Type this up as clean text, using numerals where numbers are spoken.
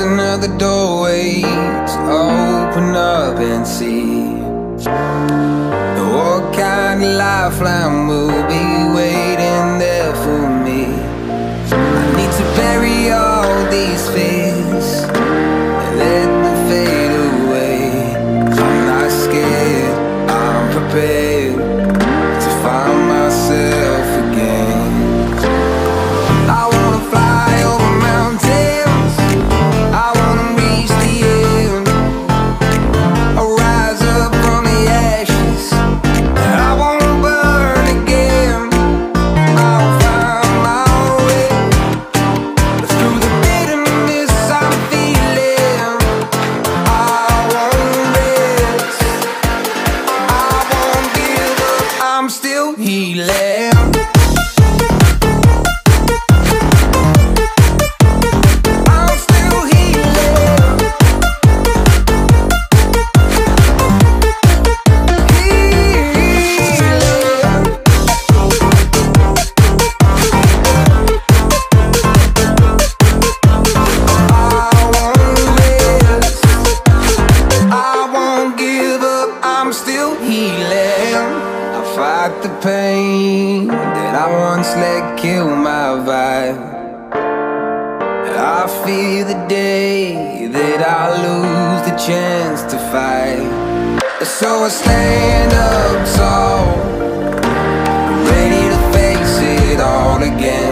another doorway to open up and see what kind of lifeline will be waiting there for me. I need to bury all these fears and let them fade away. I'm not scared, I'm prepared to find myself again. I wanna fly over mountains, I wanna reach the end. I'll rise up from the ashes, I wanna burn again. I'll find my way through the bitterness I'm feeling. I won't rest, I won't give up, I'm still healing. Fight the pain that I once let kill my vibe. I fear the day that I lose the chance to fight. So I stand up tall, ready to face it all again.